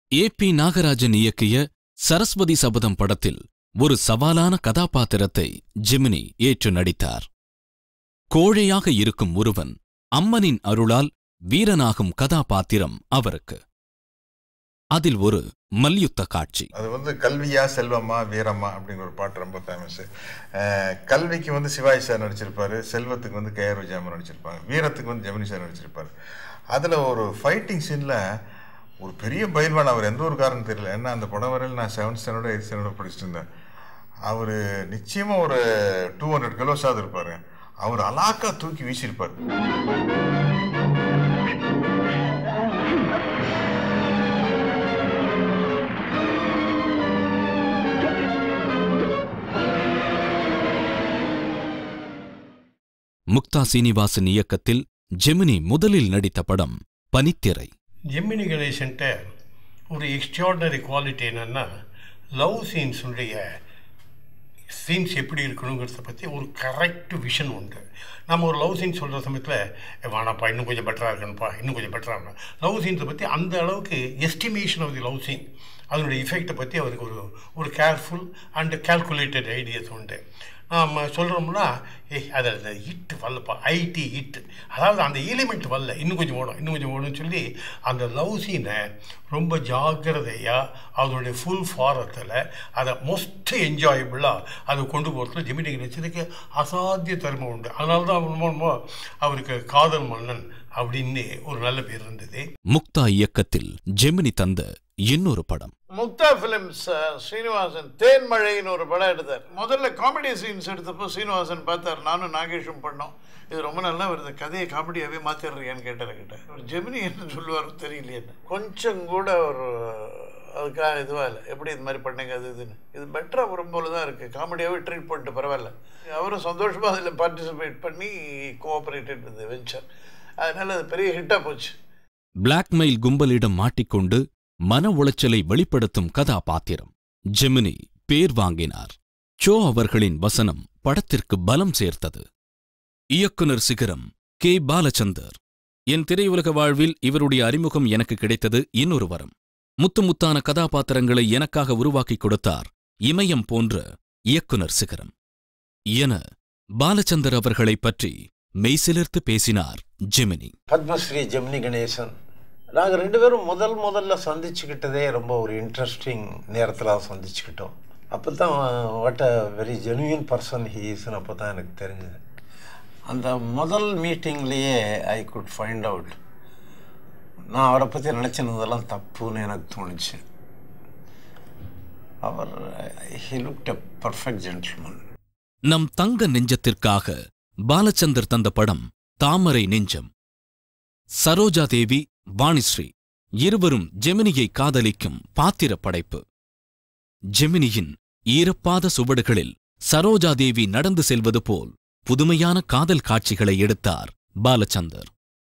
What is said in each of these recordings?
ஏ.பி. நாகராஜன் இயக்கிய சரஸ்வதி சபதம் படத்தில் ஒரு சவாலான கதாபாத்திரத்தை ஜெமினி ஏற்று நடித்தார். கோழையாக இருக்கும் ஒருவன் அம்மனின் அருளால் வீரனாகும் கதாபாத்திரம் அவருக்கு. அதில் ஒரு மல்யுத்த காட்சி. அது கல்வியா செல்வமா வீரமா அப்படிங்கிற ஒரு பாட்டு ரொம்ப ஃபேமஸ். கல்விக்கு சிவாஜி சார் நடிச்சிருப்பாரு, செல்வத்துக்கு கே.ஆர். விஜயம்மா நடிச்சிருப்பாங்க, வீரத்துக்கு ஜெமினி சார் நடிச்சிருப்பாரு. அதில் ஒரு ஃபைட்டிங் சீனில் ஒரு பெரிய பயில்வான், அவர் எந்த ஒரு காரணம் தெரியல, ஏன்னா அந்த படம் வரையில் நான் 7th ஸ்டாண்டர்டோ 8th ஸ்டாண்டர்டோ படிச்சுட்டு இருந்தேன். அவர் நிச்சயமாக ஒரு 200 கிலோஸாவது இருப்பார். அவர் அலாக்கா தூக்கி வீசியிருப்பார். முக்தா சீனிவாசன் இயக்கத்தில் ஜெமினி முதலில் நடித்த படம் பனித்திரை. ஜெமினி கணேசன்ட்ட ஒரு எக்ஸ்ட்ராடனரி குவாலிட்டி என்னன்னா, லவ் சீன்ஸ் எப்படி இருக்கணுங்கிறத பற்றி ஒரு கரெக்ட் விஷன் உண்டு. நம்ம ஒரு லவ் சீன் சொல்கிற சமயத்தில் வேணாப்பா இன்னும் கொஞ்சம் பெட்டராக இருக்கணும்ப்பா, இன்னும் கொஞ்சம் பெட்டராக இருக்கணும். லவ் சீன்ஸை பற்றி அந்த அளவுக்கு estimation of the love scene, அதனுடைய எஃபெக்டை பற்றி அவருக்கு ஒரு கேர்ஃபுல் அண்ட் கால்குலேட்டட் ஐடியாஸ் உண்டு. நம்ம சொல்கிறோம்னா அதில் ஹிட் வரலப்பா, ஐடி ஹிட், அதாவது அந்த எலிமெண்ட் வரல, இன்னும் கொஞ்சம் ஓடும் சொல்லி அந்த லவ் சீனை ரொம்ப ஜாக்கிரதையாக அதனுடைய ஃபுல் ஃபாரத்தில் அதை மோஸ்ட் என்ஜாயபிளாக அதை கொண்டு போகிறதுல ஜெமினி கணேசனுக்கு அசாத்திய திறமை உண்டு. அதனால தான் அவருக்கு காதல் மன்னன் அப்படின்னு ஒரு நல்ல பேர் இருந்தது. முக்தா இயக்கத்தில் ஜெமினி தந்த இன்னொரு படம் முக்தா பிலிம்ஸ். ஸ்ரீனிவாசன் தேன்மழைன்னு ஒரு படம் எடுத்தார். முதல்ல காமெடி சீன்ஸ் எடுத்தப்போ ஸ்ரீனிவாசன் பார்த்தார், நானும் நாகேஷும் பண்ணோம், இது ரொம்ப நல்லா வருது, கதையை காமெடியாகவே மாற்றிடுறியான்னு கேட்டேன். ஒரு ஜெமினி என்ன சொல்லுவார் தெரியலையேன்னு, கொஞ்சம் கூட ஒரு அதுக்காக இதுவாக இல்லை, எப்படி இது மாதிரி பண்ணீங்க அது இதுன்னு, இது பெட்டராக வரும் போல தான் இருக்குது, காமெடியாகவே ட்ரீட் பண்ணிட்டு பரவாயில்ல. அவரும் சந்தோஷமாக அதில் பார்ட்டிசிபேட் பண்ணி கோஆப்ரேட்டட் வித் வெஞ்சர், அதனால் அது பெரிய ஹிட்டாக போச்சு. பிளாக்மெயில் கும்பலிடம் மாட்டிக்கொண்டு மன உளைச்சலை வெளிப்படுத்தும் கதாபாத்திரம். ஜெமினி பேர் வாங்கினார். சோ அவர்களின் வசனம் படத்திற்கு பலம் சேர்த்தது. இயக்குனர் சிகரம் கே. பாலச்சந்தர். என் திரையுலக வாழ்வில் இவருடைய அறிமுகம் எனக்கு கிடைத்தது இன்னொரு வரம். முத்தான கதாபாத்திரங்களை எனக்காக உருவாக்கிக் கொடுத்தார் இமயம் போன்ற இயக்குனர் சிகரம் என பாலச்சந்தர் அவர்களைப் பற்றி மெய்சிலிர்த்து பேசினார் ஜெமினி. பத்மஸ்ரீ ஜெமினி கணேசன் நாங்கள் 2 பேரும் முதல்ல சந்திச்சுக்கிட்டதே ரொம்ப ஒரு இன்ட்ரெஸ்டிங் நேரத்தில் சந்திச்சுக்கிட்டோம். அப்போ தான் what a very genuine person he இஸ்ன்னு அப்போ தான் எனக்கு தெரிஞ்சது. அந்த முதல் மீட்டிங்லேயே ஐ குட் ஃபைண்ட் அவுட், நான் அவரை பற்றி நினச்சினதெல்லாம் தப்புன்னு எனக்கு தோணுச்சு. அவர் he looked a perfect gentleman. நம் தங்க நெஞ்சத்திற்காக பாலச்சந்தர் தந்த படம் தாமரை நெஞ்சம். சரோஜா தேவி, வாணிஸ்ரீ இருவரும் ஜெமினியை காதலிக்கும் பாத்திர படைப்பு. ஜெமினியின் ஈரப்பாத சுவடுகளில் சரோஜாதேவி நடந்து செல்வது போல் புதுமையான காதல் காட்சிகளை எடுத்தார் பாலச்சந்தர்.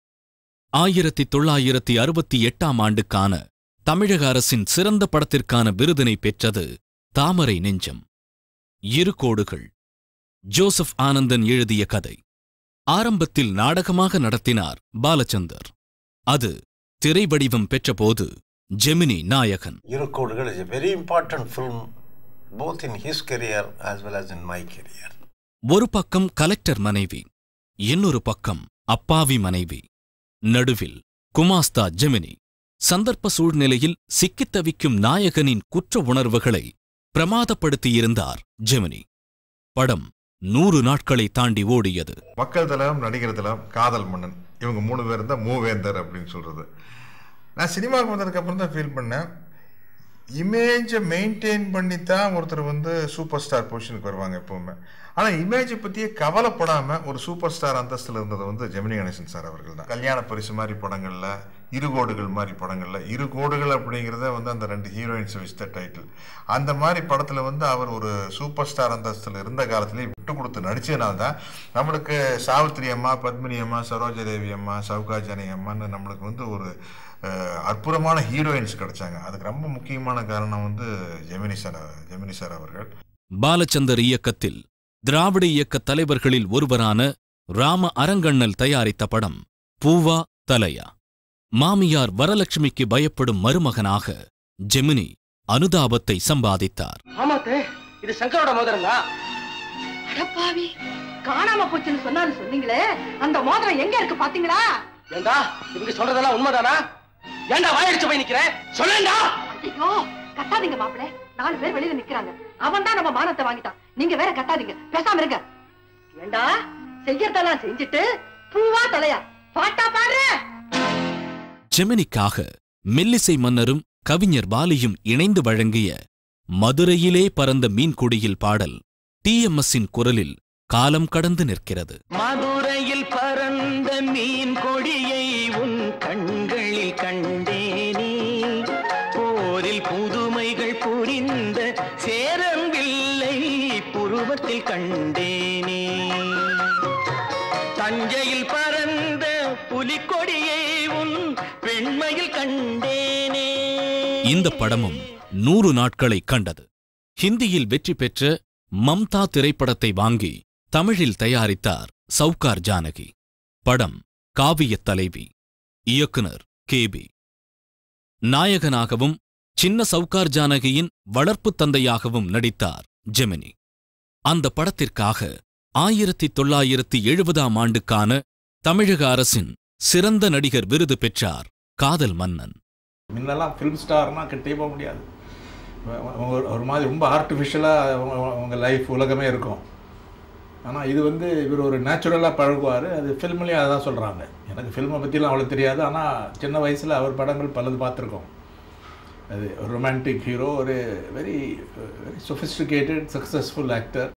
1968ஆம் ஆண்டுக்கான தமிழக அரசின் சிறந்த படத்திற்கான விருதினை பெற்றது தாமரை நெஞ்சம். 2 கோடுகள். ஜோசப் ஆனந்தன் எழுதிய கதை. ஆரம்பத்தில் நாடகமாக நடத்தினார் பாலச்சந்தர். அது திரை வடிவம் பெற்றபோது ஜெமினி நாயகன். 2 கோடுகள் is a very important film both in his career as well as in my career. ஒரு பக்கம் கலெக்டர் மனைவி, இன்னொரு பக்கம் அப்பாவி மனைவி, நடுவில் குமாஸ்தா ஜெமினி. சந்தர்ப்ப சூழ்நிலையில் சிக்கித் தவிக்கும் நாயகனின் குற்ற உணர்வுகளை பிரமாதப்படுத்தியிருந்தார் ஜெமினி. படம் 100 நாட்களை தாண்டி ஓடியது. மக்கள் தலம், நடிகர் தலம், காதல் மன்னன், இவங்க 3 பேர் தான் மூவேந்தர் அப்படின்னு சொல்றது. நான் சினிமாவுக்கு வந்ததுக்கு அப்புறம் தான் ஃபீல் பண்ணேன், இமேஜை மெயின்டைன் பண்ணித்தான் ஒருத்தர் சூப்பர் ஸ்டார் பொசிஷனுக்கு வருவாங்க எப்பவுமே. ஆனால் இமேஜை பற்றியே கவலைப்படாமல் ஒரு சூப்பர் ஸ்டார் அந்தஸ்தில் இருந்தது ஜெமினி கணேசன் சார் அவர்கள் தான். கல்யாண பரிசு மாதிரி படங்களில், 2 கோடுகள் மாதிரி படங்களில், 2 கோடுகள் அப்படிங்கிறத அந்த 2 ஹீரோயின்ஸ் வச்சு த டைட்டில். அந்த மாதிரி படத்தில் அவர் ஒரு சூப்பர் ஸ்டார் அந்தஸ்தில் இருந்த காலத்திலேயே விட்டு கொடுத்து நடிச்சதுனால தான் நம்மளுக்கு சாவித்திரி அம்மா, பத்மினி அம்மா, சரோஜாதேவி அம்மா, சவுகாஜானி அம்மான்னு நம்மளுக்கு ஒரு அற்புதமான ஹீரோயின்ஸ் கிடைச்சாங்க. அதுக்கு ரொம்ப முக்கியமான காரணம் ஜெமினி சார் அவர்கள். பாலச்சந்தர் இயக்கத்தில் திராவிட இயக்க தலைவர்களில் ஒருவரான ராம அரங்கண்ணல் தயாரித்த படம் பூவா தலையா. மாமியார் வரலட்சுமிக்கு பயப்படும் மருமகனாக ஜெமினி அனுதாபத்தை சம்பாதித்தார். ஆமாத்தே, இது சங்கரோட மோதிரம் தான். அடப்பாவி, காணாம போச்சுன்னு சொன்னீங்களே, அந்த மோதிரம் எங்க இருக்கு பாத்தீங்களா? ஏண்டா இவங்க சொல்றதெல்லாம் உண்மைதானா? ஏண்டா வாயடிச்சு போய் நிக்கிறேன், சொல்லேண்டா. ஐயோ கட்டாதீங்க மாப்பிள, 4 பேர் வெளியில நிக்கிறாங்க. அவன் தான் நம்ம மானத்தை வாங்கிட்டான். நீங்க வேற கட்டாதீங்க, பேசாம இருங்க. ஏண்டா செய்யறதெல்லாம் செஞ்சுட்டு பூவா தலையா பாட்டா பாடுற? ஜெமினிக்காக மெல்லிசை மன்னரும் கவிஞர் வாலியும் இணைந்து வழங்கிய மதுரையிலே பறந்த மீன்கொடியில் பாடல் TMSஇன் குரலில் காலம் கடந்து நிற்கிறது. மதுரையில் பறந்த மீன் கொடியை உன் கண்களில் கண்டேனே, போரில் புதுமைகள் புரிந்த சேரன்வில்லை புருவத்தில் கண்டேனே, தஞ்சையில் பறந்த புலிக்கொடியை உன் பெண்மையில் கண்டேனே. இந்த படமும் 100 நாட்களை கண்டது. ஹிந்தியில் வெற்றி பெற்ற மம்தா திரைப்படத்தை வாங்கி தமிழில் தயாரித்தார் சவுகார் ஜானகி. படம் காவியத் தலைவி. இயக்குனர் KB. நாயகனாகவும் சின்ன சவுகார் ஜானகியின் வளர்ப்புத் தந்தையாகவும் நடித்தார் ஜெமினி. அந்த படத்திற்காக 1970ஆம் ஆண்டுக்கான தமிழக அரசின் சிறந்த நடிகர் விருது பெற்றார் காதல் மன்னன். முன்னெல்லாம் ஃபிலிம் ஸ்டார்னா கிட்டே போக முடியாது. ஒரு மாதிரி ரொம்ப ஆர்டிஃபிஷியலாக அவங்க லைஃப் உலகமே இருக்கும். ஆனால் இது இவர் ஒரு நேச்சுரலாக பழகுவார். அது ஃபில்ம்லேயும் அதை தான் சொல்கிறாங்க. எனக்கு ஃபில்மை பற்றிலாம் அவ்வளோ தெரியாது. ஆனால் சின்ன வயசில் அவர் படங்கள் பலது பார்த்துருக்கோம். அது ஒரு ரொமான்டிக் ஹீரோ, ஒரு very very sophisticated successful actor.